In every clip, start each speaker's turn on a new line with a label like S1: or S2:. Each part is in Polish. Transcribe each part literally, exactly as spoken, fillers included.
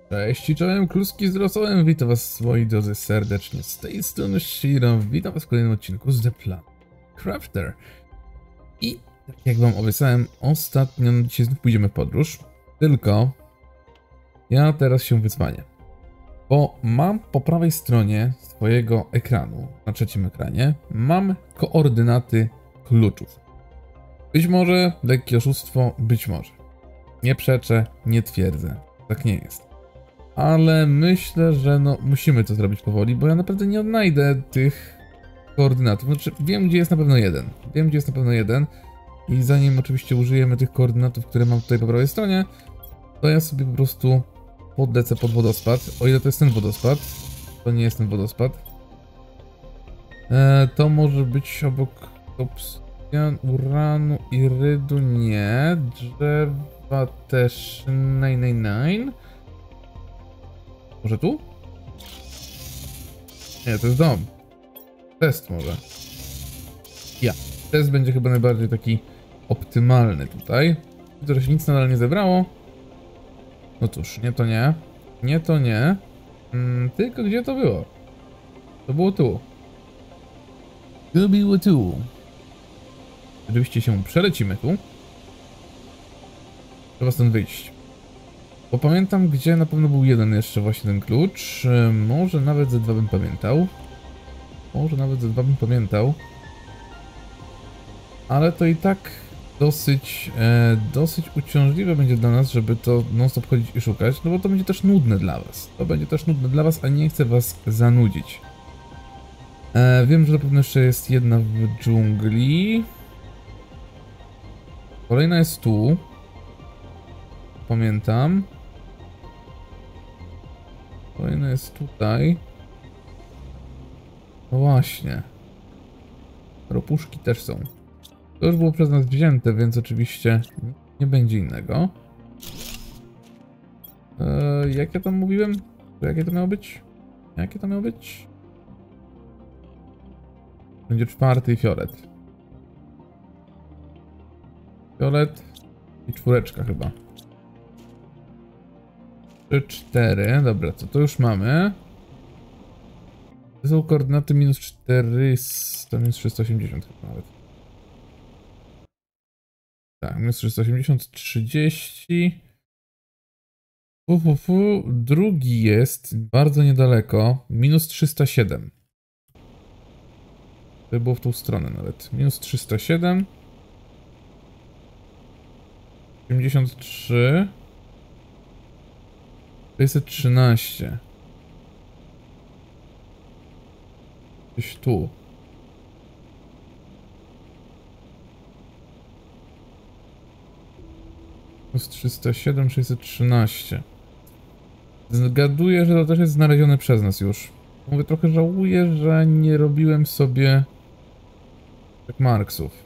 S1: Cześć, czołem, kluski z rosołem, witam was moi drodzy serdecznie, z tej strony Shiro, witam was w kolejnym odcinku z The Plan Crafter. I tak jak wam obiecałem ostatnio, no dzisiaj znów pójdziemy w podróż, tylko ja teraz się wyzwanię, bo mam po prawej stronie swojego ekranu, na trzecim ekranie, mam koordynaty kluczów. Być może lekkie oszustwo, być może. Nie przeczę, nie twierdzę, tak nie jest. Ale myślę, że no musimy to zrobić powoli, bo ja naprawdę nie odnajdę tych koordynatów. Znaczy wiem, gdzie jest na pewno jeden. Wiem, gdzie jest na pewno jeden. I zanim oczywiście użyjemy tych koordynatów, które mam tutaj po prawej stronie, to ja sobie po prostu podlecę pod wodospad. O ile to jest ten wodospad, to nie jest ten wodospad. E, to może być obok obsydian, uranu, irydu, nie. Drzewa też nine nine nine. Może tu? Nie, to jest dom. Test może. Ja. Test będzie chyba najbardziej taki optymalny tutaj. Widzę, że się nic nadal nie zebrało. No cóż, nie to nie. Nie to nie. Hmm, tylko gdzie to było? To było tu. To było tu. Oczywiście się przelecimy tu. Trzeba stąd wyjść. Bo pamiętam, gdzie na pewno był jeden jeszcze właśnie ten klucz. Może nawet ze dwa bym pamiętał. Może nawet ze dwa bym pamiętał. Ale to i tak dosyć, e, dosyć uciążliwe będzie dla nas, żeby to non stop chodzić i szukać. No bo to będzie też nudne dla was. To będzie też nudne dla was, a nie chcę was zanudzić. E, wiem, że na pewno jeszcze jest jedna w dżungli. Kolejna jest tu. Pamiętam. Kolejna jest tutaj. No właśnie. Ropuszki też są. To już było przez nas wzięte, więc oczywiście nie będzie innego. Eee, jak ja tam mówiłem? Jakie to miało być? Jakie to miało być? Będzie czwarty i fiolet. Fiolet i czwóreczka chyba. trzy, cztery. Dobra, co to już mamy? To są koordynaty minus czterysta, minus trzysta osiemdziesiąt chyba nawet. Tak, minus trzysta osiemdziesiąt, trzydzieści. Fu, fu, fu. Drugi jest bardzo niedaleko. Minus trzysta siedem. To było w tą stronę nawet. Minus trzysta siedem. osiemdziesiąt trzy. sześćset trzynaście. Gdzieś tu. Plus trzysta siedem, sześćset trzynaście. Zgaduję, że to też jest znalezione przez nas już. Mówię, trochę żałuję, że nie robiłem sobie tak marksów.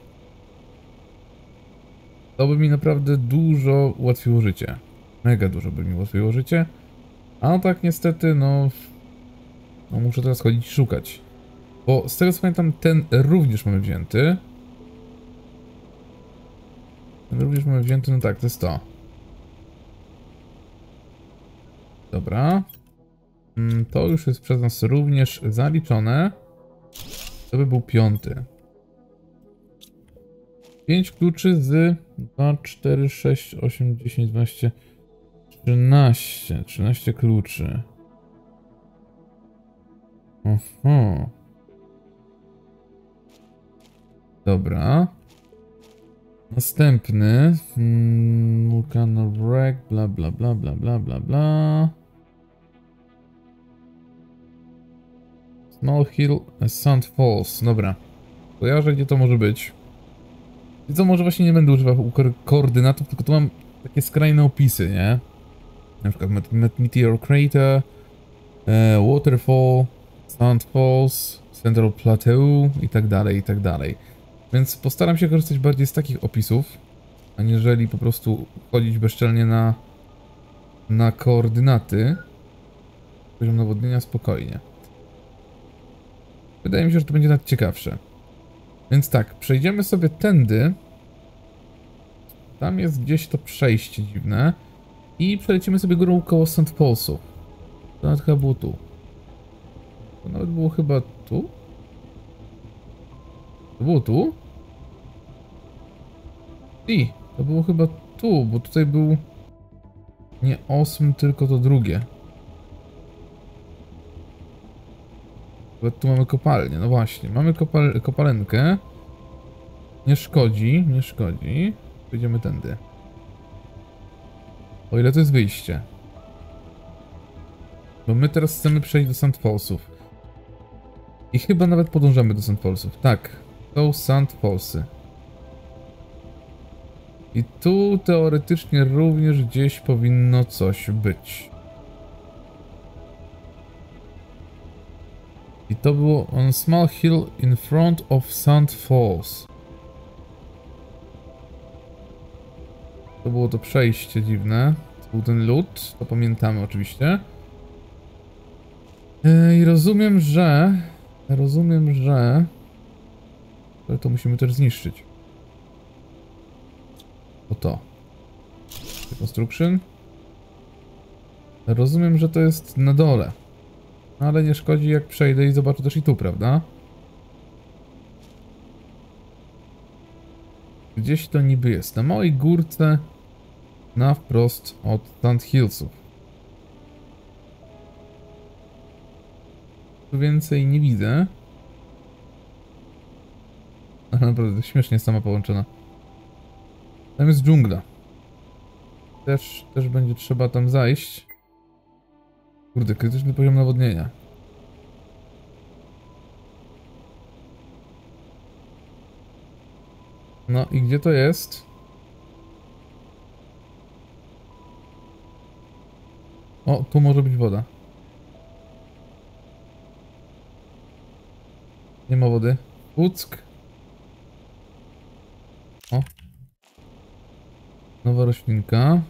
S1: To by mi naprawdę dużo ułatwiło życie. Mega dużo by mi ułatwiło życie. A tak niestety, no... No muszę teraz chodzić i szukać. Bo z tego co pamiętam, ten również mamy wzięty. Ten również mamy wzięty, no tak, to jest to. Dobra. To już jest przez nas również zaliczone. To by był piąty. pięć kluczy z dwa, cztery, sześć, osiem, dziesięć, dwanaście, trzynaście. trzynaście kluczy. Oho. Dobra. Następny. Hmm, Volcano Wreck, bla bla bla bla bla bla bla. Small Hill, Sand Falls. Dobra. Kojarzę, gdzie to może być. I co, może właśnie nie będę używał koordynatów, tylko tu mam takie skrajne opisy, nie? Na przykład Meteor Crater, e, Waterfall, Sand Falls, Central Plateau i tak dalej, i tak dalej. Więc postaram się korzystać bardziej z takich opisów, aniżeli po prostu chodzić bezczelnie na, na koordynaty. Poziom nawodnienia spokojnie. Wydaje mi się, że to będzie nawet ciekawsze. Więc tak, przejdziemy sobie tędy. Tam jest gdzieś to przejście dziwne. I przelecimy sobie górą koło Saint Paulsów. To nawet chyba było tu. To nawet było chyba tu? To było tu? I to było chyba tu, bo tutaj był nie osm, tylko to drugie. Bo tu mamy kopalnię, no właśnie. Mamy kopal kopalenkę. Nie szkodzi, nie szkodzi. Pójdziemy tędy. O ile to jest wyjście. Bo my teraz chcemy przejść do Saint Paulsów. I chyba nawet podążamy do Saint Paulsów. Tak, to Saint Paulsy. I tu teoretycznie również gdzieś powinno coś być. I to było on small hill in front of Saint Paul's. To było to przejście dziwne. To był ten lód, to pamiętamy oczywiście. I rozumiem, że... Rozumiem, że... Ale to musimy też zniszczyć. Oto. Construction. Rozumiem, że to jest na dole. Ale nie szkodzi, jak przejdę i zobaczę też i tu, prawda? Gdzieś to niby jest. Na małej górce na wprost od Saint Hillsów. Tu więcej nie widzę. Ale naprawdę śmiesznie jest sama połączona. Tam jest dżungla. Też, też będzie trzeba tam zajść. Kurde, krytyczny poziom nawodnienia. No i gdzie to jest? O, tu może być woda. Nie ma wody. Puck. O. Nowa roślinka.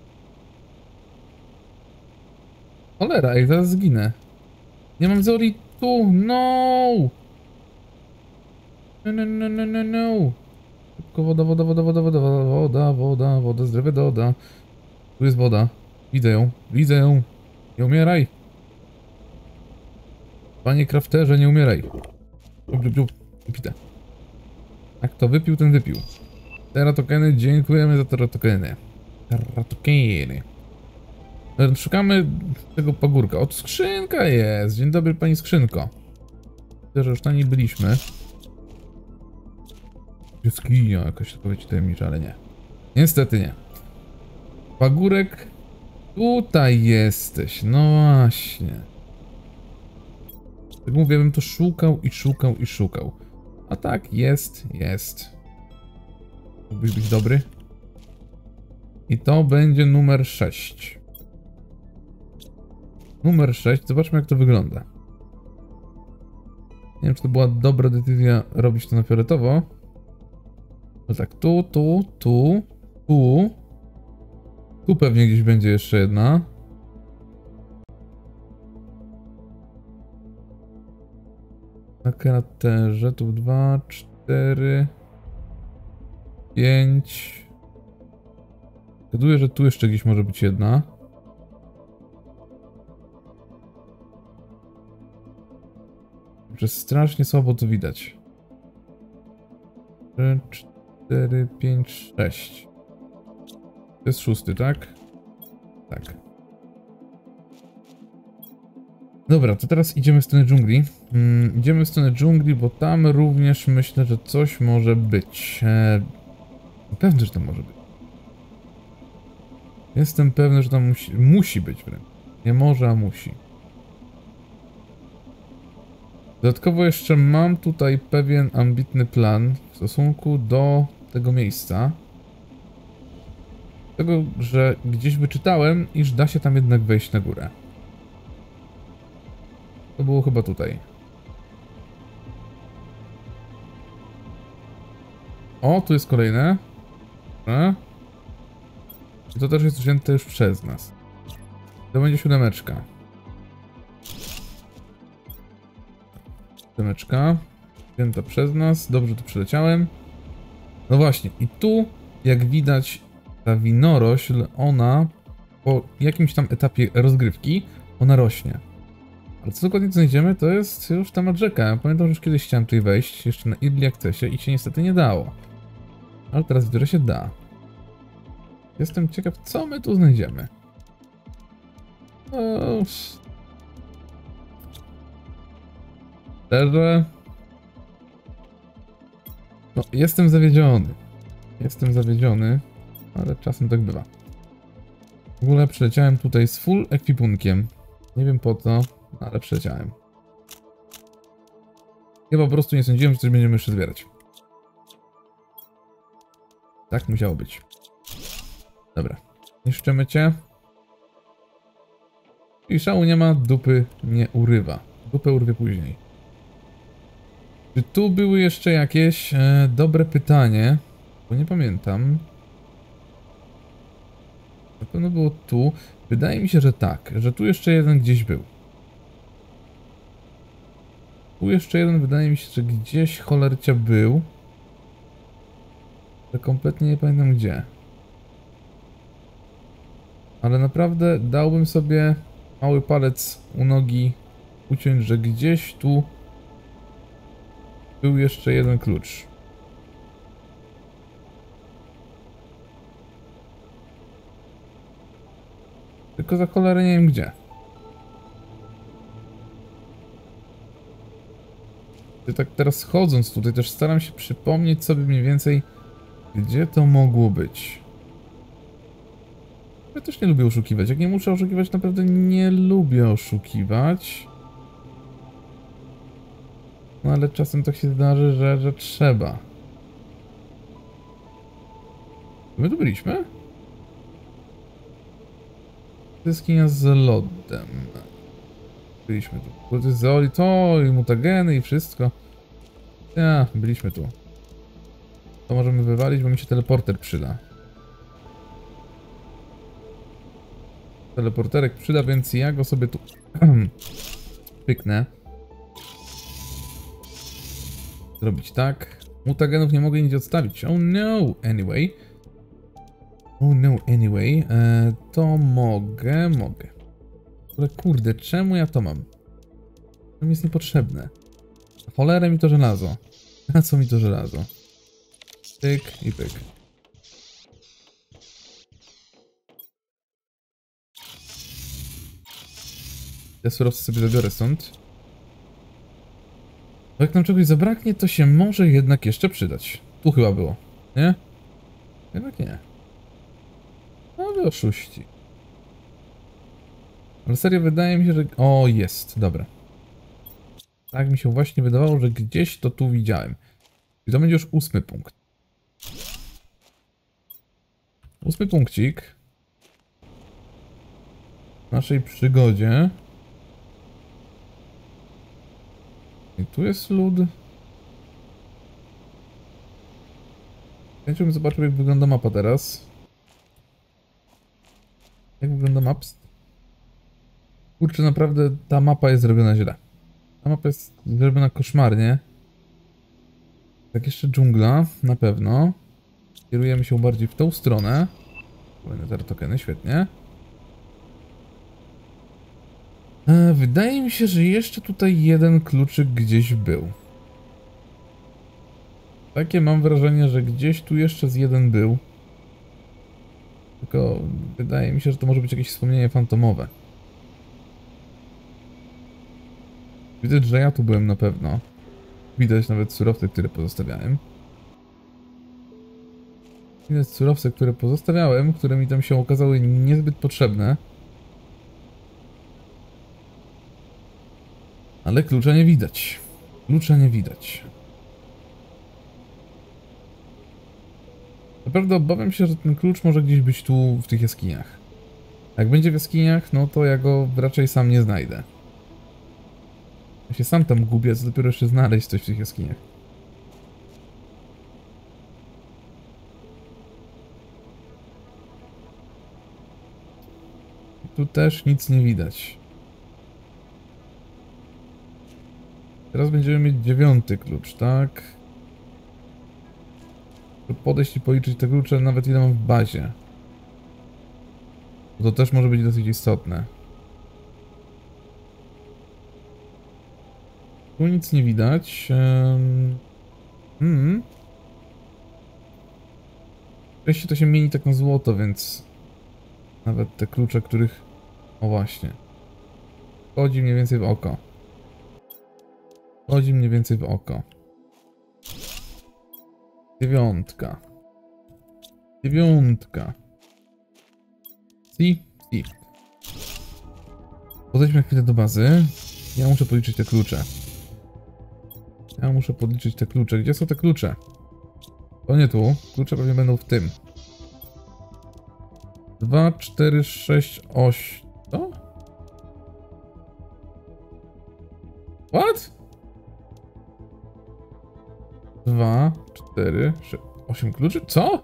S1: Cholera, ej, zaraz zginę. Nie mam zoli tu, no! No, no, no, no, no, no. Szybko woda, woda, woda, woda, woda, woda, woda, woda, zdrowie doda. Tu jest woda. Widzę ją, widzę ją. Nie umieraj. Panie crafterze, nie umieraj. Dziób, dziób, dziób. Wypite. Jak to wypił, ten wypił. Teratokeny, dziękujemy za teratokeny. Teratokeny. Szukamy tego pagórka. O, tu skrzynka jest. Dzień dobry, pani skrzynko. Myślę, że już na niej byliśmy. Jaskinia jakaś odpowiedź tajemnicza, ale nie. Niestety nie. Pagórek. Tutaj jesteś. No właśnie. Tak mówię, bym to szukał i szukał i szukał. A tak, jest, jest. Mógłbyś być dobry. I to będzie numer sześć. Numer sześć. Zobaczmy, jak to wygląda. Nie wiem, czy to była dobra decyzja robić to na fioletowo. No tak, tu, tu, tu, tu. Tu pewnie gdzieś będzie jeszcze jedna. Na kraterze. Tu dwa, cztery, pięć. Zgaduję, że tu jeszcze gdzieś może być jedna. Że strasznie słabo to widać. trzy, cztery, pięć, sześć. To jest szósty, tak? Tak. Dobra, to teraz idziemy w stronę dżungli. Hmm, idziemy w stronę dżungli, bo tam również myślę, że coś może być. Eee, pewny, że tam może być. Jestem pewny, że tam musi, musi być wręcz. Nie może, a musi. Dodatkowo jeszcze mam tutaj pewien ambitny plan w stosunku do tego miejsca. Tego, że gdzieś wyczytałem, iż da się tam jednak wejść na górę. To było chyba tutaj. O, tu jest kolejne. Dobra. I to też jest wzięte już przez nas. To będzie siódemeczka. Siódemeczka. Wzięta przez nas. Dobrze, tu przeleciałem. No właśnie. I tu, jak widać, ta winorośl, ona po jakimś tam etapie rozgrywki ona rośnie. Ale co dokładnie znajdziemy, to jest już temat rzeka. Pamiętam, że już kiedyś chciałem tutaj wejść, jeszcze na Early Accessie i się niestety nie dało. Ale teraz widzę, że się da. Jestem ciekaw, co my tu znajdziemy. No... Szczerze... No, jestem zawiedziony. Jestem zawiedziony, ale czasem tak bywa. W ogóle przyleciałem tutaj z full ekwipunkiem. Nie wiem po co, ale przyleciałem. Ja po prostu nie sądziłem, że coś będziemy jeszcze zbierać. Tak musiało być. Dobra, niszczymy cię. I szału nie ma, dupy nie urywa. Dupę urwie później. Czy tu były jeszcze jakieś? E, dobre pytanie. Bo nie pamiętam. Na pewno było tu. Wydaje mi się, że tak. Że tu jeszcze jeden gdzieś był. Tu jeszcze jeden, wydaje mi się, że gdzieś cholercia był. Ale kompletnie nie pamiętam gdzie. Ale naprawdę dałbym sobie mały palec u nogi uciąć, że gdzieś tu był jeszcze jeden klucz. Tylko za cholerę nie wiem gdzie. I tak teraz chodząc tutaj też staram się przypomnieć sobie mniej więcej, gdzie to mogło być. Ja też nie lubię oszukiwać. Jak nie muszę oszukiwać, naprawdę nie lubię oszukiwać. No ale czasem tak się zdarzy, że, że trzeba. My tu byliśmy? Jaskinia z lodem. Byliśmy tu. To jest Zoli, to i mutageny i wszystko. Ja, byliśmy tu. To możemy wywalić, bo mi się teleporter przyda. Teleporterek przyda, więc ja go sobie tu pyknę. Zrobić tak. Mutagenów nie mogę nic odstawić. Oh no, anyway. Oh no, anyway. E, to mogę, mogę. Ale kurde, czemu ja to mam? To mi jest niepotrzebne. Cholerę mi to żelazo. Na co mi to żelazo? Pyk i pyk. Ja surowce sobie zabiorę stąd. Bo jak nam czegoś zabraknie, to się może jednak jeszcze przydać. Tu chyba było, nie? Jednak nie. No wy oszuści. Ale serio wydaje mi się, że... O, jest, dobra. Tak mi się właśnie wydawało, że gdzieś to tu widziałem. I to będzie już ósmy punkt. Ósmy punkcik. W naszej przygodzie. I tu jest lód. Chciałbym zobaczyć, jak wygląda mapa teraz. Jak wygląda maps? Kurczę, naprawdę ta mapa jest zrobiona źle. Ta mapa jest zrobiona koszmarnie. Tak, jeszcze dżungla, na pewno. Kierujemy się bardziej w tą stronę. Kolejne zero tokeny, świetnie. E, wydaje mi się, że jeszcze tutaj jeden kluczyk gdzieś był. Takie mam wrażenie, że gdzieś tu jeszcze z jeden był. Tylko wydaje mi się, że to może być jakieś wspomnienie fantomowe. Widać, że ja tu byłem na pewno. Widać nawet surowce, które pozostawiałem. Widać surowce, które pozostawiałem, które mi tam się okazały niezbyt potrzebne. Ale klucza nie widać. Klucza nie widać. Naprawdę obawiam się, że ten klucz może gdzieś być tu w tych jaskiniach. Jak będzie w jaskiniach, no to ja go raczej sam nie znajdę. Ja się sam tam gubię, co dopiero jeszcze znaleźć coś w tych jaskiniach. Tu też nic nie widać. Teraz będziemy mieć dziewiąty klucz, tak? Podejść i policzyć te klucze, nawet ile mam w bazie. To też może być dosyć istotne. Tu nic nie widać. Hmm. Wreszcie to się mieni tak na złoto, więc nawet te klucze, których... O właśnie. Wchodzi mniej więcej w oko. Wchodzi mniej więcej w oko. Dziewiątka. Dziewiątka. Si, si. Podejdźmy chwilę do bazy. Ja muszę policzyć te klucze. Ja muszę podliczyć te klucze. Gdzie są te klucze? To nie tu. Klucze pewnie będą w tym. dwa, cztery, sześć, osiem. Co? What? dwa, cztery, sześć, osiem kluczy? Co?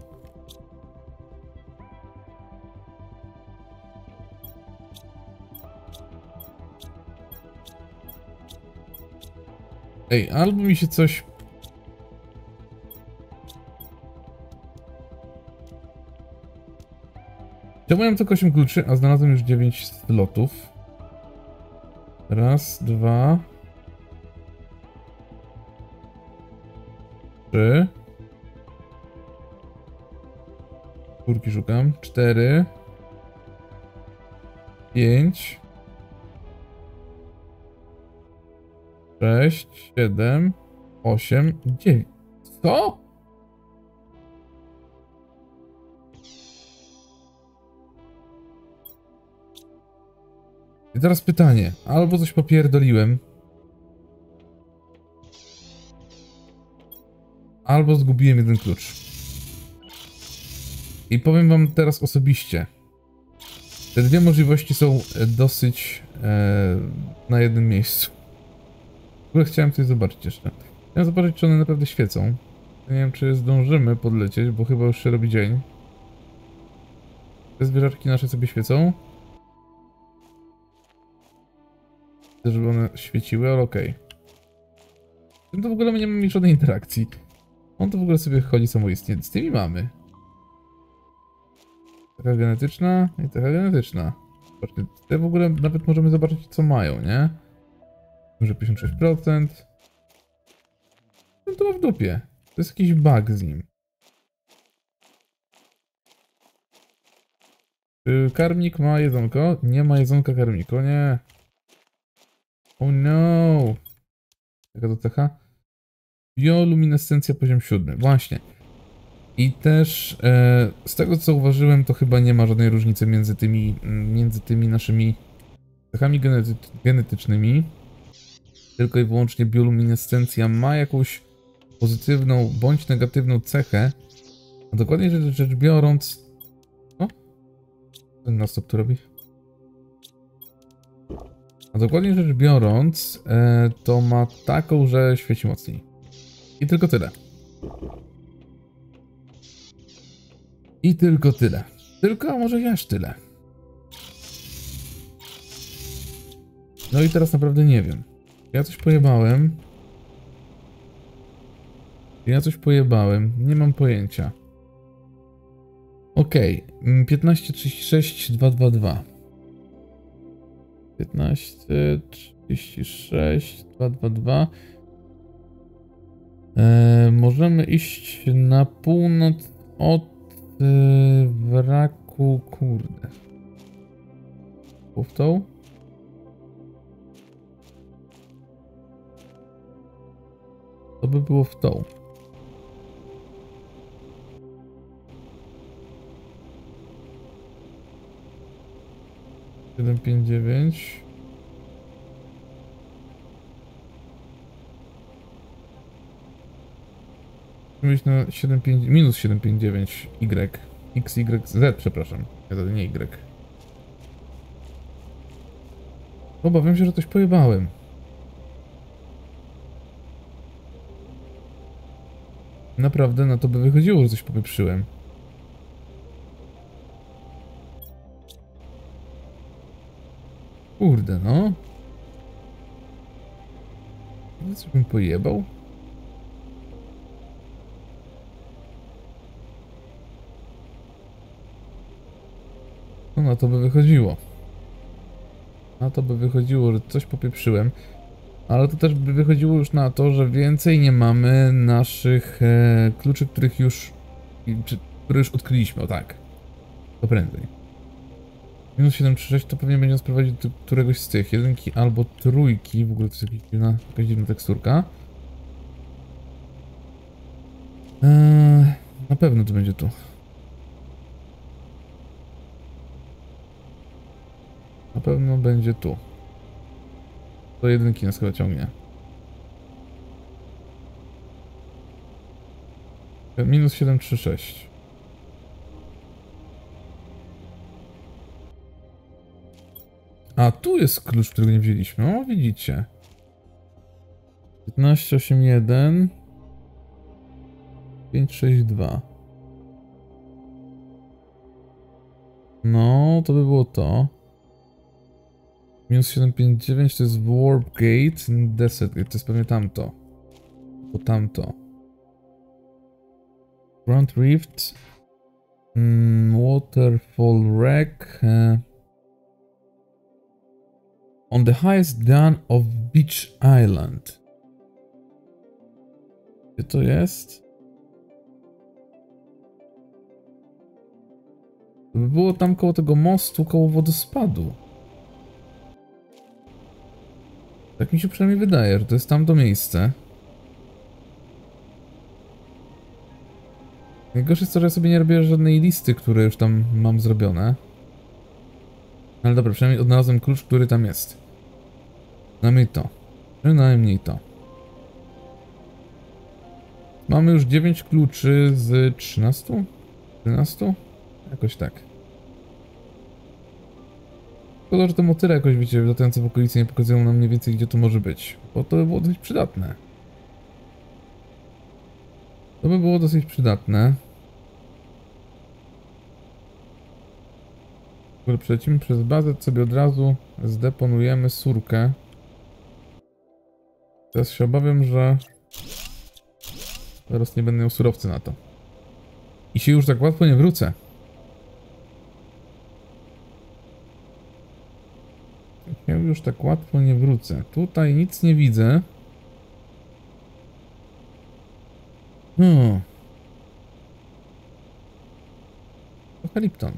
S1: Ej, albo mi się coś... Czemu mam tylko osiem kluczy, a znalazłem już dziewięć slotów? Raz, dwa... Trzy... Czwórki szukam. Cztery... Pięć... Sześć, siedem, osiem, dziewięć. Co? I teraz pytanie. Albo coś popierdoliłem. Albo zgubiłem jeden klucz. I powiem wam teraz osobiście. Te dwie możliwości są dosyć e, na jednym miejscu. W ogóle chciałem coś zobaczyć jeszcze. Chciałem zobaczyć, czy one naprawdę świecą. Nie wiem, czy zdążymy podlecieć, bo chyba już się robi dzień. Te zwierzaczki nasze sobie świecą. Chcę, żeby one świeciły, ale okej. Okay. Z tym to w ogóle my nie mamy żadnej interakcji. On to w ogóle sobie chodzi samoistnie. Z tymi mamy. Taka genetyczna i taka genetyczna. Zobaczcie, te w ogóle nawet możemy zobaczyć, co mają, nie? Może pięćdziesiąt sześć procent. No to ma w dupie. To jest jakiś bug z nim. Czy karmnik ma jedzonko? Nie ma jedzonka karmniku, nie. Oh no. Jaka to cecha? Bioluminescencja poziom siódmy. Właśnie. I też e, z tego, co zauważyłem, to chyba nie ma żadnej różnicy między tymi, między tymi naszymi cechami genety genetycznymi. Tylko i wyłącznie bioluminescencja ma jakąś pozytywną bądź negatywną cechę. A dokładnie rzecz, rzecz biorąc... O? Ten nastop tu robi? A dokładnie rzecz biorąc, e, to ma taką, że świeci mocniej. I tylko tyle. I tylko tyle. Tylko, a może aż tyle. No i teraz naprawdę nie wiem. Ja coś pojebałem. Ja coś pojebałem. Nie mam pojęcia. Okej. Okay. piętnaście, trzydzieści sześć, dwieście dwadzieścia dwa. piętnaście, trzydzieści sześć, dwieście dwadzieścia dwa. Eee, możemy iść na północ od e, wraku... Kurde. W tą? To by było w tą. siedem pięć dziewięć. Musimy iść na siedem pięć, minus siedem pięć dziewięć Y. X, Y, Z, przepraszam. Ja to nie Y. Obawiam się, że coś pojebałem. Naprawdę na to by wychodziło, że coś popieprzyłem. Kurde, no. Coś bym pojebał? No na to by wychodziło. Na to by wychodziło, że coś popieprzyłem. Ale to też by wychodziło już na to, że więcej nie mamy naszych e, kluczy, których już... Czy, które już odkryliśmy, o tak. To prędzej. Minus siedem trzy sześć to pewnie będzie nas prowadzić do któregoś z tych. Jedynki albo trójki. W ogóle to jest jakaś dziwna, jakaś dziwna teksturka. Eee, na pewno to będzie tu. Na pewno będzie tu. Do jedynki nas chyba ciągnie. Minus siedem trzy sześć. A tu jest klucz, którego nie wzięliśmy. O, widzicie. piętnaście osiem jeden. pięć sześć dwa. No, to by było to. Minus siedem pięć dziewięć to jest Warp Gate. Desert Gate to jest pewnie tamto. To tamto. Front Rift. Mm, Waterfall Wreck. Uh, on the highest dune of Beach Island. Gdzie to jest? To by było tam koło tego mostu, koło wodospadu. Tak mi się przynajmniej wydaje, że to jest tamto miejsce. Najgorsze jest to, że ja sobie nie robię żadnej listy, które już tam mam zrobione. Ale dobra, przynajmniej odnalazłem klucz, który tam jest. Przynajmniej to. Przynajmniej to. Mamy już dziewięć kluczy z trzynastu? trzynastu? Jakoś tak. Szkoda, że te motyle jakoś, wiecie, latające w okolicy nie pokazują nam mniej więcej, gdzie to może być. Bo to by było dosyć przydatne. To by było dosyć przydatne. W ogóle przelecimy przez bazę, sobie od razu zdeponujemy surkę. Teraz się obawiam, że zaraz nie będę miał surowcy na to. I się już tak łatwo nie wrócę. Ja już tak łatwo nie wrócę. Tutaj nic nie widzę. No. Trochę Lipton.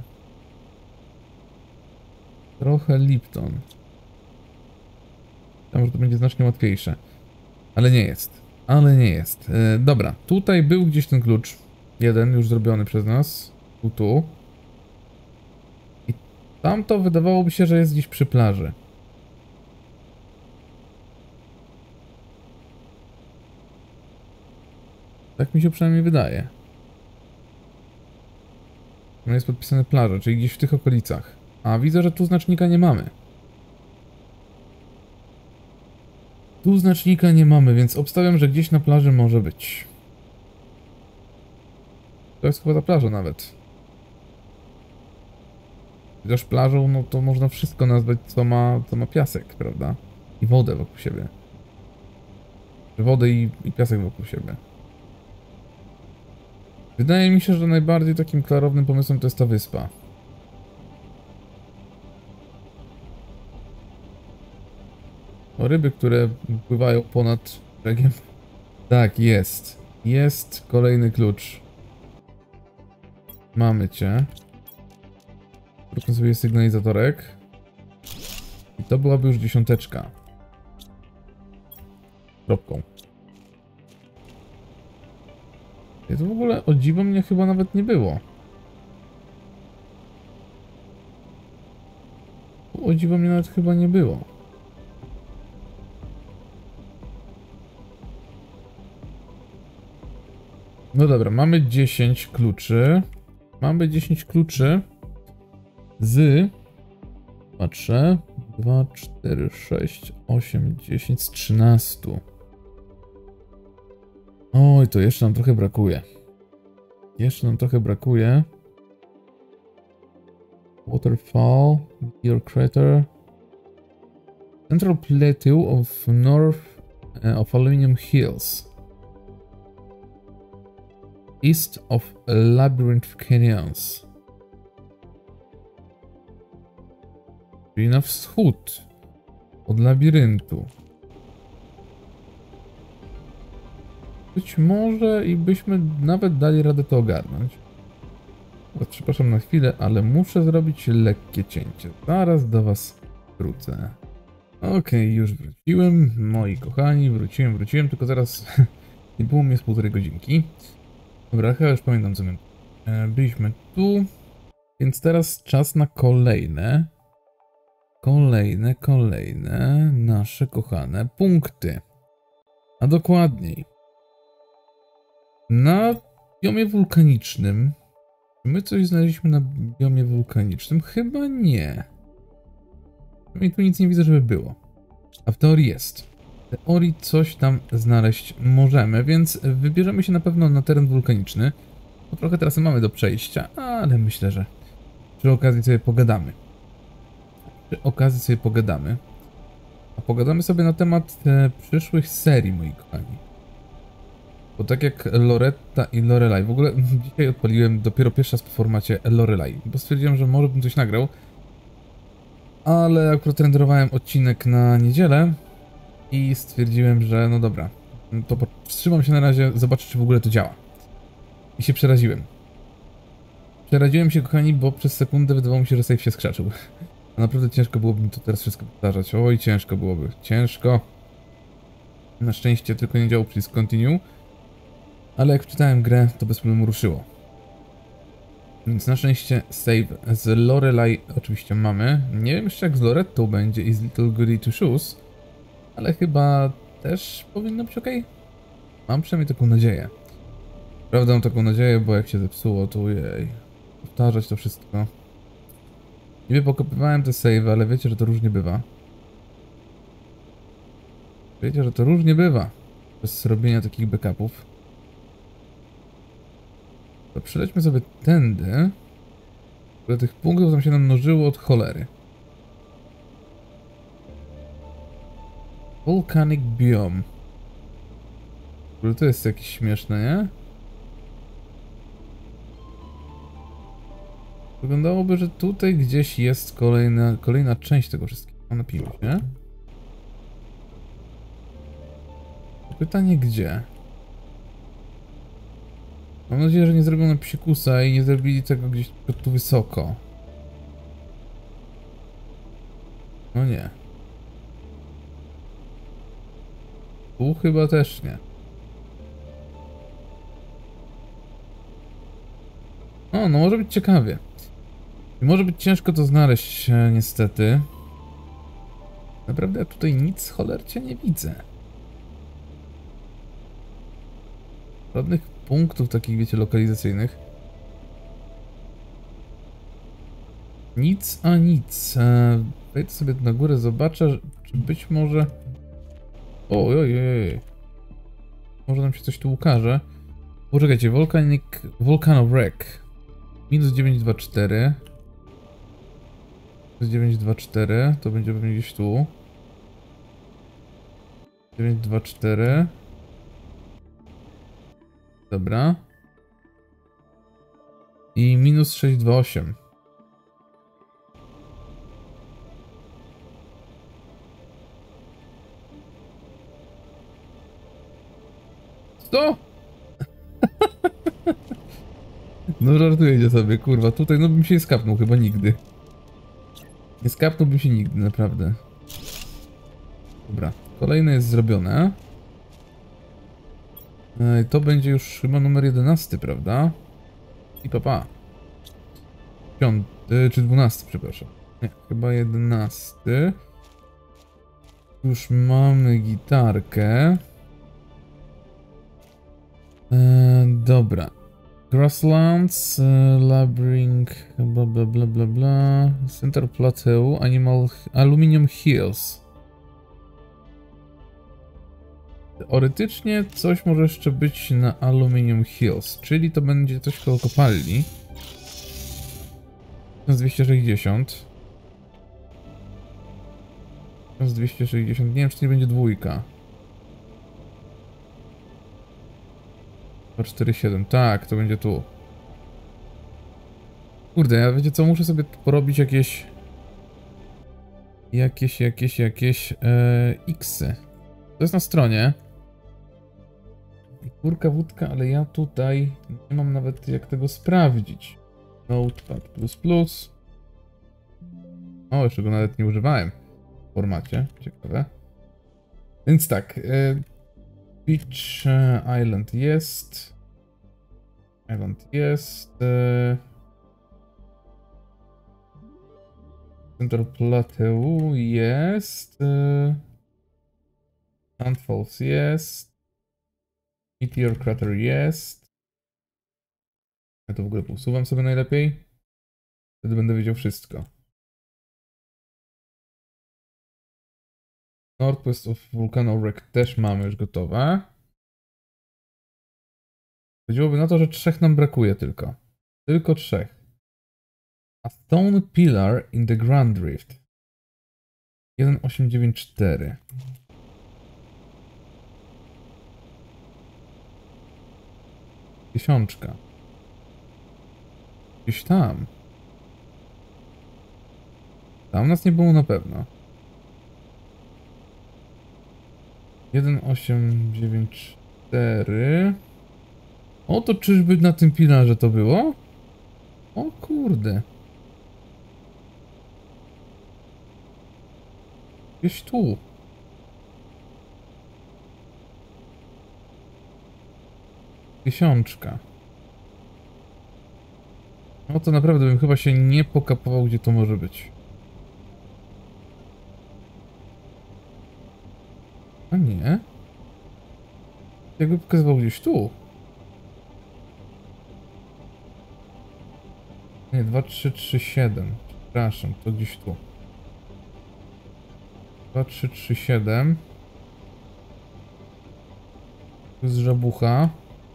S1: Trochę Lipton. Myślałem, że to będzie znacznie łatwiejsze. Ale nie jest. Ale nie jest. E, dobra, tutaj był gdzieś ten klucz. Jeden już zrobiony przez nas. Tu, tu. I tamto wydawałoby się, że jest gdzieś przy plaży. Tak mi się przynajmniej wydaje. No jest podpisane plaża, czyli gdzieś w tych okolicach. A widzę, że tu znacznika nie mamy. Tu znacznika nie mamy, więc obstawiam, że gdzieś na plaży może być. To jest chyba ta plaża nawet. Chociaż plażą, no to można wszystko nazwać, co ma, co ma piasek, prawda? I wodę wokół siebie. Wodę i, i piasek wokół siebie. Wydaje mi się, że najbardziej takim klarownym pomysłem to jest ta wyspa. O, ryby, które pływają ponad brzegiem. Tak, jest. Jest kolejny klucz. Mamy cię. Zróbmy sobie sygnalizatorek. I to byłaby już dziesiąteczka. Kropką. I to w ogóle o dziwo mnie chyba nawet nie było. O dziwo mnie nawet chyba nie było. No dobra, mamy dziesięć kluczy. Mamy dziesięć kluczy z... Patrzę. dwa, cztery, sześć, osiem, dziesięć z trzynastu. Oj, to jeszcze nam trochę brakuje. Jeszcze nam trochę brakuje. Waterfall, Meteor Crater. Central Plateau of North uh, of Aluminum Hills. East of Labyrinth Canyons. Czyli na wschód. Od labiryntu. Być może i byśmy nawet dali radę to ogarnąć. O, przepraszam na chwilę, ale muszę zrobić lekkie cięcie. Zaraz do was wrócę. Okej, okay, już wróciłem. Moi kochani, wróciłem, wróciłem, tylko zaraz nie było mnie z półtorej godzinki. Dobra, chyba już pamiętam co my. Byliśmy tu, więc teraz czas na kolejne, kolejne, kolejne nasze kochane punkty. A dokładniej, na biomie wulkanicznym. Czy my coś znaleźliśmy na biomie wulkanicznym? Chyba nie. I tu nic nie widzę, żeby było. A w teorii jest. W teorii coś tam znaleźć możemy, więc wybierzemy się na pewno na teren wulkaniczny. Bo trochę teraz mamy do przejścia, ale myślę, że przy okazji sobie pogadamy. Przy okazji sobie pogadamy. A pogadamy sobie na temat e, przyszłych serii, moi kochani. Bo tak jak Loretta i Lorelai, w ogóle dzisiaj odpaliłem dopiero pierwszy raz po formacie Lorelai, bo stwierdziłem, że może bym coś nagrał. Ale akurat renderowałem odcinek na niedzielę i stwierdziłem, że no dobra, to wstrzymam się na razie, zobaczę czy w ogóle to działa. I się przeraziłem. Przeraziłem się, kochani, bo przez sekundę wydawało mi się, że save się skrzaczył. A naprawdę ciężko byłoby mi to teraz wszystko powtarzać. Oj, ciężko byłoby. Ciężko. Na szczęście tylko nie działał please continue. Ale jak wczytałem grę, to bez problemu ruszyło. Więc na szczęście save z Lorelai oczywiście mamy. Nie wiem jeszcze jak z Lorettą będzie i z Little Goody Two Shoes. Ale chyba też powinno być ok. Mam przynajmniej taką nadzieję. Prawda, mam taką nadzieję, bo jak się zepsuło, to jej. Powtarzać to wszystko. Niby pokopywałem te save, ale wiecie, że to różnie bywa. Wiecie, że to różnie bywa. Bez robienia takich backupów. To przelećmy sobie tędy. Bo tych punktów tam się namnożyło od cholery. Volcanic Biome. To jest jakieś śmieszne, nie? Wyglądałoby, że tutaj gdzieś jest kolejna, kolejna część tego wszystkiego. Napijmy się. Pytanie gdzie? Mam nadzieję, że nie zrobią na psikusa i nie zrobili tego gdzieś tu wysoko. No nie. Tu chyba też nie. O, no może być ciekawie. I może być ciężko to znaleźć, e, niestety. Naprawdę ja tutaj nic cholercie nie widzę. Żadnych punktów takich, wiecie, lokalizacyjnych. Nic a nic. E, wejdę sobie na górę, zobaczę, czy być może... Oj, oj, oj. Może nam się coś tu ukaże. Poczekajcie, Volcanic... Volcano Wreck. Minus dziewięć dwa cztery. Minus dziewięć dwa cztery. To będzie pewnie gdzieś tu. dziewięć dwa cztery. Dobra. I minus sześć dwa osiem. Co? No żartujecie sobie, kurwa. Tutaj no bym się nie skapnął chyba nigdy. Nie skapnąłbym się nigdy, naprawdę. Dobra, kolejne jest zrobione. To będzie już chyba numer jedenasty, prawda? I papa. Piąty, czy dwunasty, przepraszam. Nie, chyba jedenasty. Już mamy gitarkę. Eee, dobra. Grasslands, e, Labyrinth, bla bla bla bla bla. Center Plateau, Animal, Aluminium Hills. Teoretycznie coś może jeszcze być na Aluminium Hills, czyli to będzie coś koło kopalni. tysiąc dwieście sześćdziesiąt. tysiąc dwieście sześćdziesiąt, nie wiem czy to nie będzie dwójka. dwa cztery siedem, tak, to będzie tu. Kurde, ja wiecie co, muszę sobie porobić jakieś jakieś, jakieś, jakieś e, X-y. To jest na stronie. Kurka wódka, ale ja tutaj nie mam nawet jak tego sprawdzić. Notepad plus plus. O, jeszcze go nawet nie używałem w formacie. Ciekawe. Więc tak. E, Beach Island jest. Island jest. E, Central Plateau jest. E, Sandfalls jest. Meteor Crater jest. Ja to w ogóle usuwam sobie najlepiej. Wtedy będę wiedział wszystko. Northwest of Volcano Wreck też mamy już gotowe. Chodziłoby na to, że trzech nam brakuje tylko. Tylko trzech. A Stone Pillar in the Grand Rift. jeden osiem dziewięć cztery. Tysiączka. Gdzieś tam. Tam nas nie było na pewno. jeden osiem dziewięć cztery. O, to czyżby na tym pilarze to było? O kurde. Gdzieś tu. Tysiączka. No to naprawdę bym chyba się nie pokapował, gdzie to może być. A nie. Jakby pokazywał gdzieś tu. Nie, dwa trzy trzy siedem. Przepraszam, to gdzieś tu. dwa trzy trzy siedem. To jest żabucha.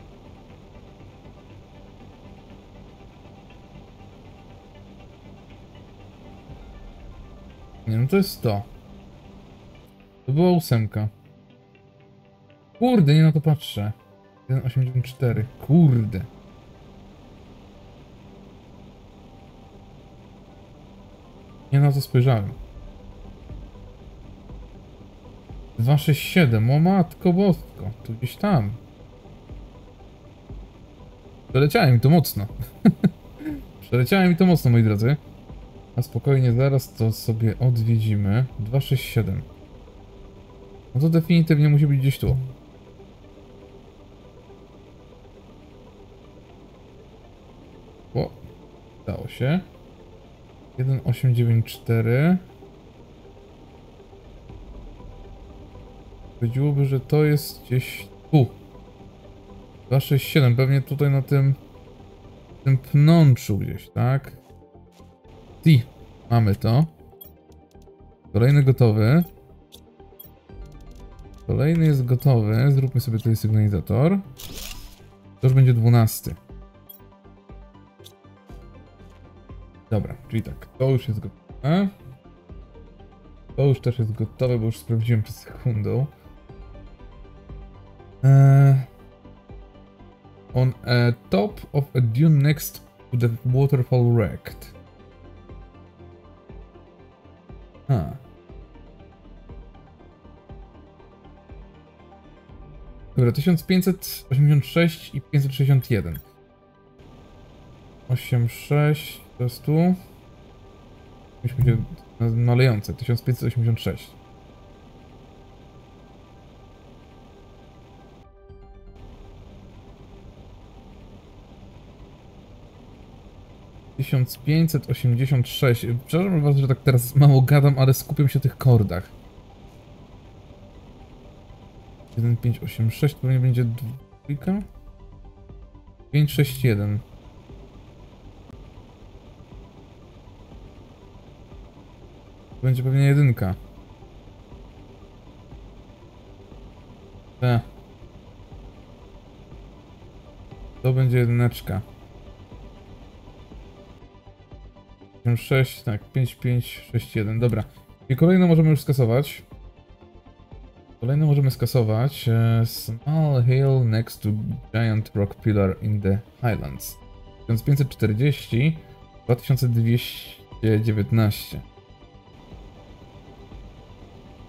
S1: Nie, no to jest to. To była ósemka. Kurde, nie na to patrzę. jeden osiem dziewięć cztery. Kurde. Nie na to spojrzałem. dwa sześć siedem. O matko bosko. To gdzieś tam. Przeleciałem mi to mocno. Przeleciałem mi to mocno, moi drodzy. A spokojnie, zaraz to sobie odwiedzimy. dwa sześć siedem. No to definitywnie musi być gdzieś tu. O, dało się. jeden osiem dziewięć cztery. Chodziłoby, że to jest gdzieś tu. dwa sześć siedem, pewnie tutaj na tym tym pnączu gdzieś, tak? I mamy to. Kolejny gotowy. Kolejny jest gotowy. Zróbmy sobie tutaj sygnalizator. To już będzie dwunasty. Dobra, czyli tak, to już jest gotowe. To już też jest gotowe, bo już sprawdziłem przed sekundą. Eee, on a top of a dune next to the waterfall wrecked. A. Dobra, tysiąc pięćset osiemdziesiąt sześć i pięćset sześćdziesiąt jeden. osiemdziesiąt sześć, to jest tu. Myśmy się nalejące, tysiąc pięćset osiemdziesiąt sześć. tysiąc pięćset osiemdziesiąt sześć. Przepraszam was, że tak teraz mało gadam, ale skupiam się na tych kordach. jeden pięć osiem sześć to pewnie będzie dwójka. pięć sześć jeden. To będzie pewnie jedynka. E. To będzie jedyneczka. sześć, tak, pięć pięć sześć jeden, dobra. I kolejne możemy już skasować. Kolejne możemy skasować. Small hill next to giant rock pillar in the highlands. tysiąc pięćset czterdzieści, dwa tysiące dwieście dziewiętnaście.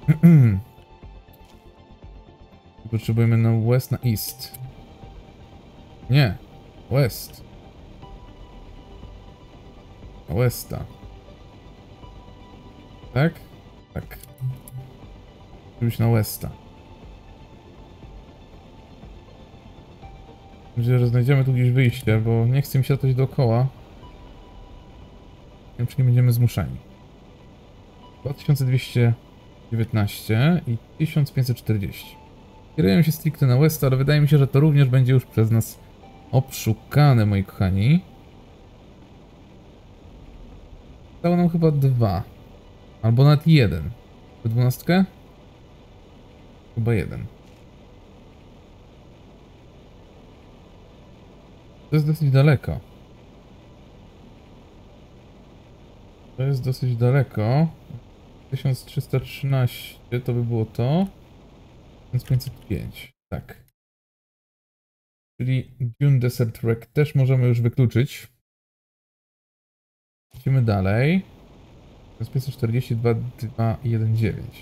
S1: Potrzebujemy na west, na east. Nie. West. Na westa. Tak? Tak. Musi na westa. Myślę, że znajdziemy tu gdzieś wyjście, bo nie chcę mi się latać dookoła. Nie wiem, czy nie będziemy zmuszani. dwa tysiące dwieście dziewiętnaście i tysiąc pięćset czterdzieści. Kierujemy się stricte na west, ale wydaje mi się, że to również będzie już przez nas obszukane, moi kochani. Stało nam chyba dwa. Albo nawet jeden. Dwunastkę? Chyba jeden. To jest dosyć daleko. To jest dosyć daleko. tysiąc trzysta trzynaście to by było to. tysiąc pięćset pięć. Tak. Czyli Dune Desert Wreck też możemy już wykluczyć. Idziemy dalej. tysiąc pięćset czterdzieści dwa dwa jeden dziewięć.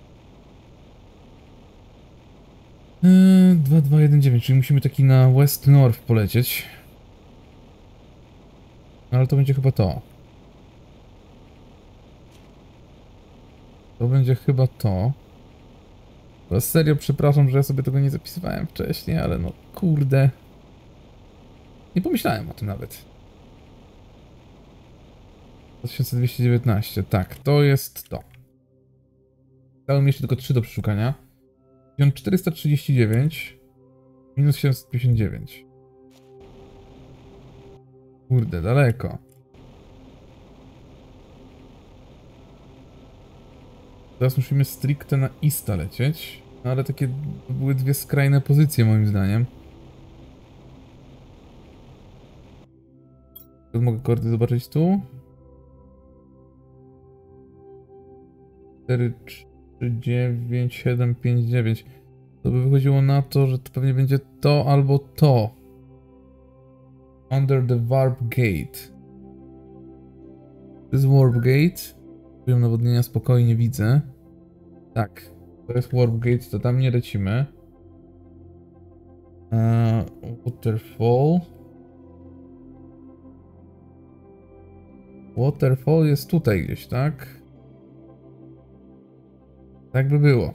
S1: Yy, dwa dwa jeden dziewięć, czyli musimy taki na West North polecieć. No ale to będzie chyba to. To będzie chyba to. To serio przepraszam, że ja sobie tego nie zapisywałem wcześniej, ale no kurde. Nie pomyślałem o tym nawet. dwa tysiące dwieście dziewiętnaście, tak, to jest to. Dało mi jeszcze tylko trzy do przeszukania. tysiąc czterysta trzydzieści dziewięć minus siedemset pięćdziesiąt dziewięć. Kurde, daleko. Teraz musimy stricte na Easta lecieć, no ale takie były dwie skrajne pozycje moim zdaniem. Mogę kordy zobaczyć tu? cztery trzy dziewięć siedem pięć dziewięć. To by wychodziło na to, że to pewnie będzie to albo to. Under the Warp Gate. To jest Warp Gate. Poziom nawodnienia spokojnie widzę. Tak, to jest Warp Gate, to tam nie lecimy. Eee, waterfall. Waterfall jest tutaj gdzieś, tak? Tak by było.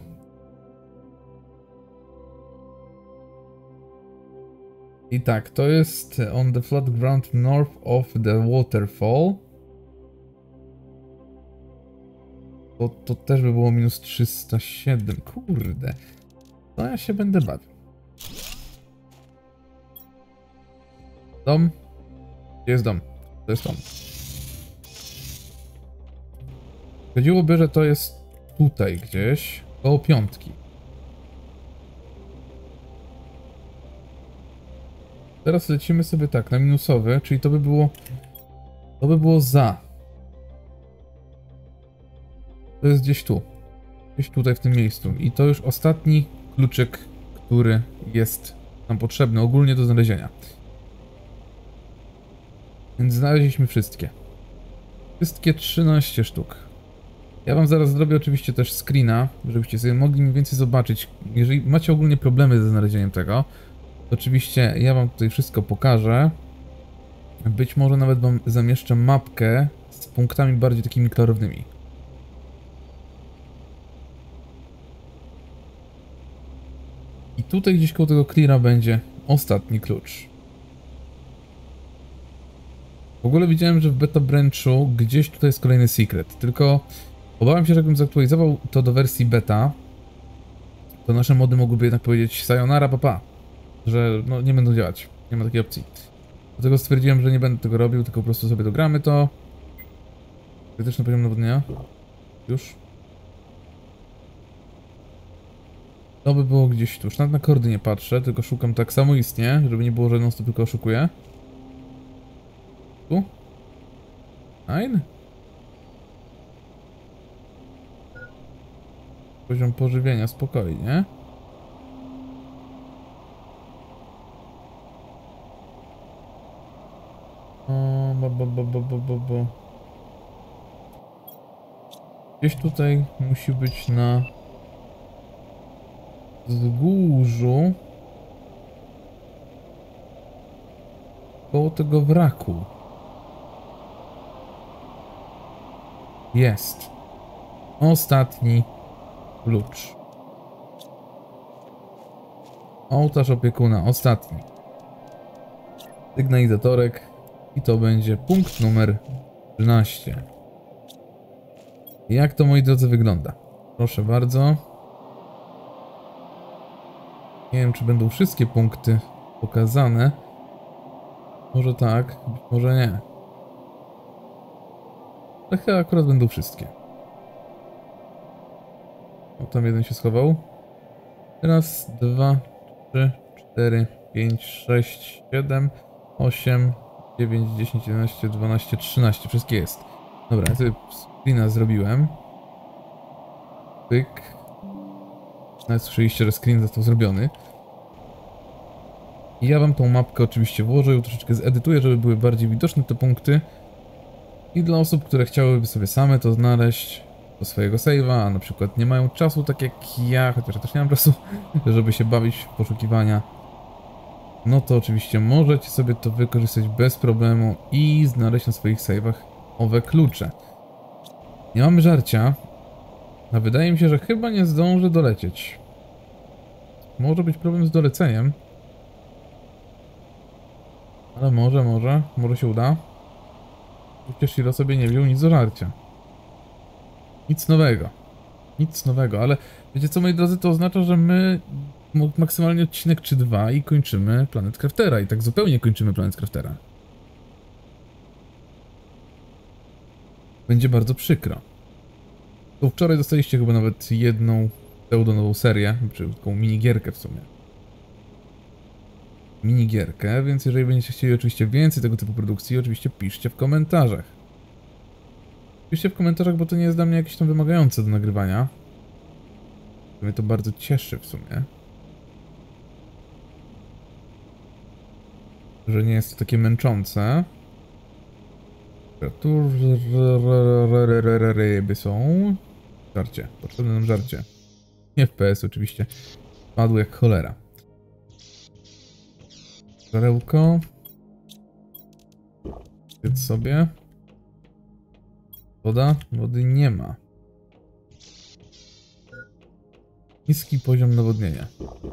S1: I tak, to jest on the flat ground north of the waterfall. To, to też by było minus trzysta siedem. Kurde. To ja się będę bawił. Dom? Gdzie jest dom? To jest dom. Chodziłoby, że to jest tutaj gdzieś. Koło piątki. Teraz lecimy sobie tak, na minusowy, czyli to by było... To by było za. To jest gdzieś tu. Gdzieś tutaj w tym miejscu. I to już ostatni kluczyk, który jest nam potrzebny ogólnie do znalezienia. Więc znaleźliśmy wszystkie. Wszystkie trzynaście sztuk. Ja wam zaraz zrobię oczywiście też screena, żebyście sobie mogli mniej więcej zobaczyć. Jeżeli macie ogólnie problemy ze znalezieniem tego, to oczywiście ja wam tutaj wszystko pokażę. Być może nawet wam zamieszczę mapkę z punktami bardziej takimi klarownymi. I tutaj gdzieś koło tego cleara będzie ostatni klucz. W ogóle widziałem, że w beta branchu gdzieś tutaj jest kolejny secret, tylko obawiam się, że jakbym zaktualizował to do wersji beta, to nasze mody mogłyby jednak powiedzieć sayonara papa, że no nie będą działać, nie ma takiej opcji. Dlatego stwierdziłem, że nie będę tego robił, tylko po prostu sobie dogramy to. Krytyczny poziom nawodnienia. Już. To by było gdzieś tu. Już nawet na kordy nie patrzę, tylko szukam tak samoistnie, żeby nie było, że non stop tylko oszukuję. Tu? Nine? Poziom pożywienia, spokojnie. O, bo, bo, bo, bo, bo, bo, bo. Gdzieś tutaj musi być na wzgórzu koło tego wraku. Jest. Ostatni klucz. Ołtarz opiekuna. Ostatni. Sygnalizatorek. I to będzie punkt numer trzynaście. Jak to, moi drodzy, wygląda? Proszę bardzo. Nie wiem, czy będą wszystkie punkty pokazane. Może tak, może nie. Ale chyba akurat będą wszystkie. O, tam jeden się schował. Raz, dwa, trzy, cztery, pięć, sześć, siedem, osiem, dziewięć, dziesięć, jedenaście, dwanaście, trzynaście. Wszystkie jest. Dobra, ja sobie screena zrobiłem. Pyk. Nawet słyszeliście, że screen został zrobiony. I ja wam tą mapkę oczywiście włożę, ją troszeczkę zedytuję, żeby były bardziej widoczne te punkty. I dla osób, które chciałyby sobie same to znaleźć do swojego save'a, a na przykład nie mają czasu, tak jak ja, chociaż ja też nie mam czasu, żeby się bawić w poszukiwania, no to oczywiście możecie sobie to wykorzystać bez problemu i znaleźć na swoich save'ach owe klucze. Nie mamy żarcia, a wydaje mi się, że chyba nie zdążę dolecieć. Może być problem z doleceniem. Ale może, może, może się uda. Przecież Shiro sobie nie wziął nic do żarcia. Nic nowego. Nic nowego, ale wiecie co, moi drodzy, to oznacza, że my maksymalnie odcinek czy dwa i kończymy Planet Craftera. I tak zupełnie kończymy Planet Craftera. Będzie bardzo przykro. To wczoraj dostaliście chyba nawet jedną pseudonową serię, czy taką minigierkę w sumie. Minigierkę, więc jeżeli będziecie chcieli oczywiście więcej tego typu produkcji, oczywiście piszcie w komentarzach. Piszcie w komentarzach, bo to nie jest dla mnie jakieś tam wymagające do nagrywania. Mnie to bardzo cieszy w sumie. Że nie jest to takie męczące. Tu ryby są. Żarcie. Potrzebne nam żarcie. Nie F P S oczywiście. Padł jak cholera. Żarełko. Zjedz sobie. Woda? Wody nie ma. Niski poziom nawodnienia.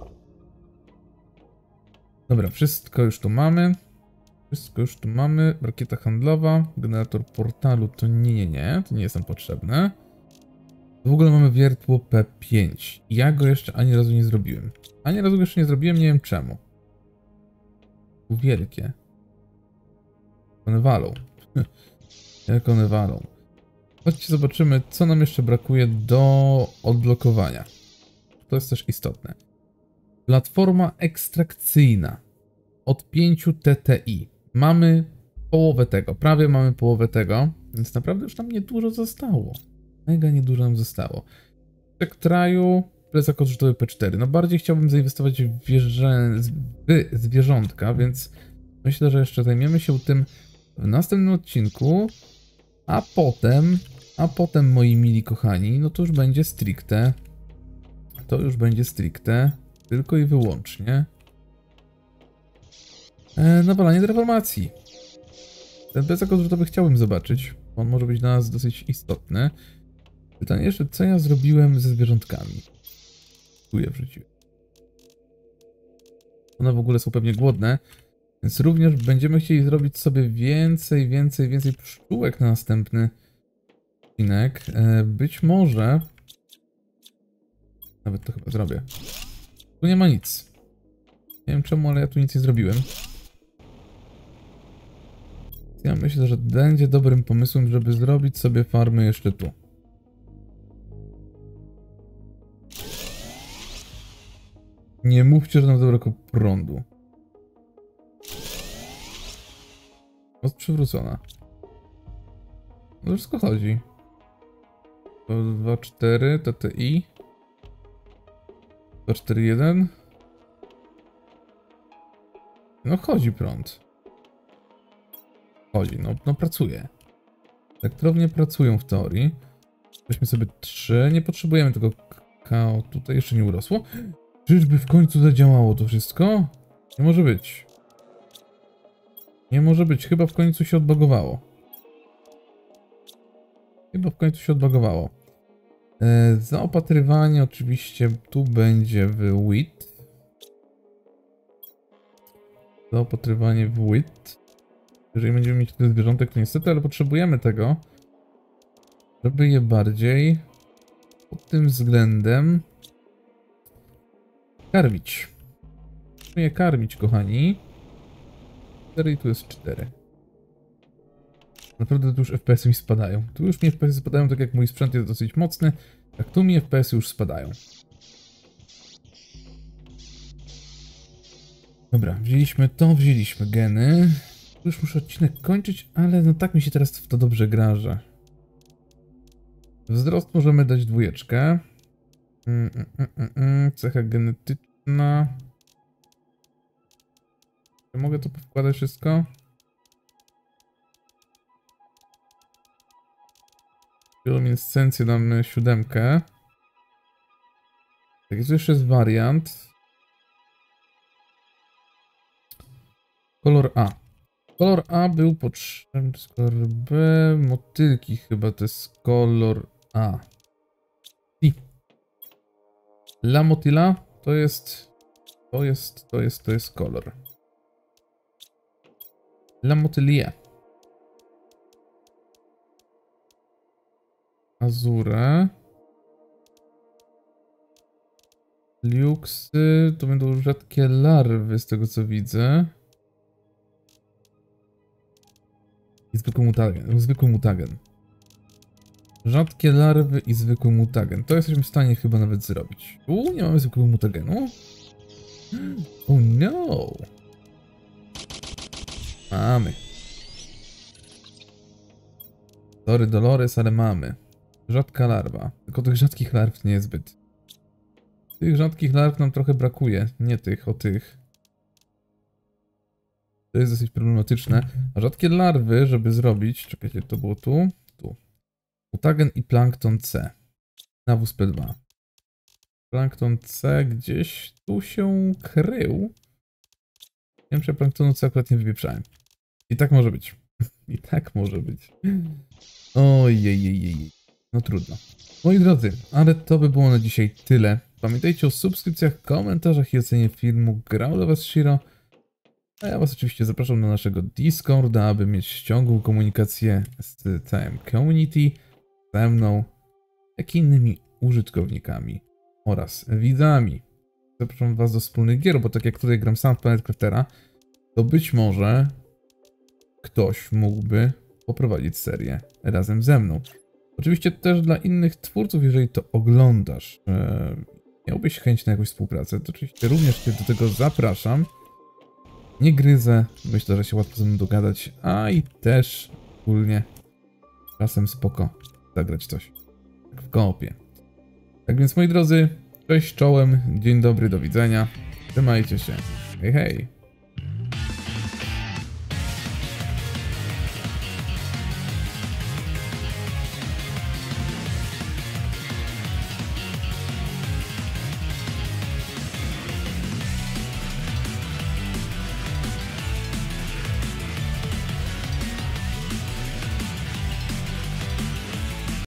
S1: Dobra, wszystko już tu mamy. Wszystko już tu mamy. Rakieta handlowa. Generator portalu to nie, nie, nie. To nie jest nam potrzebne. W ogóle mamy wiertło P pięć. Ja go jeszcze ani razu nie zrobiłem. Ani razu go jeszcze nie zrobiłem, nie wiem czemu. Wielkie. One walą. Jak one walą. Chodźcie, zobaczymy, co nam jeszcze brakuje do odblokowania. To jest też istotne. Platforma ekstrakcyjna. Od pięciu T T I. Mamy połowę tego. Prawie mamy połowę tego. Więc naprawdę już nam niedużo zostało. Mega niedużo nam zostało. W kraju plecak odrzutowy P cztery. No bardziej chciałbym zainwestować w, wieże... w zwierzątka, więc myślę, że jeszcze zajmiemy się tym w następnym odcinku. A potem, a potem, moi mili kochani, no to już będzie stricte, to już będzie stricte, tylko i wyłącznie e, nawalanie deformacji. Ten plecak odrzutowy chciałbym zobaczyć, on może być dla nas dosyć istotny. Pytanie jeszcze, co ja zrobiłem ze zwierzątkami? Tu je wrzuciłem. One w ogóle są pewnie głodne, więc również będziemy chcieli zrobić sobie więcej, więcej, więcej pszczółek na następny odcinek. Być może... Nawet to chyba zrobię. Tu nie ma nic. Nie wiem czemu, ale ja tu nic nie zrobiłem. Ja myślę, że będzie dobrym pomysłem, żeby zrobić sobie farmy jeszcze tu. Nie mówcie, że nam zabrakło prądu. Jest przywrócona. No wszystko chodzi. dwa cztery T T I. dwa cztery jeden. No chodzi prąd. Chodzi, no, no pracuje. Elektrownie pracują w teorii. Weźmy sobie trzy. Nie potrzebujemy tego kakao. Tutaj jeszcze nie urosło. Czyżby w końcu zadziałało to wszystko? Nie może być. Nie może być. Chyba w końcu się odbagowało. Chyba w końcu się odbagowało. E, zaopatrywanie oczywiście tu będzie w wheat. Zaopatrywanie w wheat. Jeżeli będziemy mieć tyle zwierzątek, to niestety, ale potrzebujemy tego, żeby je bardziej pod tym względem karmić. Musimy je karmić, kochani. cztery i tu jest cztery. Naprawdę tu już F P S-y mi spadają. Tu już mi F P S-y spadają, tak jak mój sprzęt jest dosyć mocny. Tak tu mi F P S-y już spadają. Dobra, wzięliśmy to, wzięliśmy geny. Już muszę odcinek kończyć, ale no tak mi się teraz w to dobrze gra, że... Wzrost możemy dać dwójeczkę. Mm, mm, mm, mm, cecha genetyczna. Czy mogę to powkładać wszystko? Luminescencję damy siódemkę. Tak, jest jeszcze jest wariant. Kolor A. Kolor A był potrzebny, to jest kolor B. Motylki chyba to jest kolor A. I. La motyla to jest, to jest, to jest, to jest kolor. La motylia. Azure. Liuksy to będą rzadkie larwy z tego co widzę. I zwykły mutagen. Zwykły mutagen. Rzadkie larwy i zwykły mutagen. To jesteśmy w stanie chyba nawet zrobić. Uuu, nie mamy zwykłego mutagenu. Oh no. Mamy. Sorry Dolores, ale mamy. Rzadka larwa. Tylko tych rzadkich larw nie jest zbyt. Tych rzadkich larw nam trochę brakuje. Nie tych, o tych. To jest dosyć problematyczne. A rzadkie larwy, żeby zrobić... Czekajcie, to było tu? Tu. Mutagen i plankton C. Na W S P dwa. Plankton C gdzieś tu się krył. Nie wiem, czy planktonu C akurat nie wypieprzałem. I tak może być. I tak może być. Ojej. No trudno. Moi drodzy, ale to by było na dzisiaj tyle. Pamiętajcie o subskrypcjach, komentarzach i ocenie filmu. Grał dla was Shiro. A ja was oczywiście zapraszam na naszego Discorda, aby mieć ciągłą komunikację z całym community, ze mną, jak i innymi użytkownikami oraz widzami. Zapraszam was do wspólnych gier, bo tak jak tutaj gram sam w Planet Craftera, to być może ktoś mógłby poprowadzić serię razem ze mną. Oczywiście też dla innych twórców, jeżeli to oglądasz, e, miałbyś chęć na jakąś współpracę, to oczywiście również cię do tego zapraszam. Nie gryzę, myślę, że się łatwo ze mną dogadać, a i też ogólnie czasem spoko zagrać coś tak w koopie. Tak więc moi drodzy, cześć czołem, dzień dobry, do widzenia, trzymajcie się, hej hej!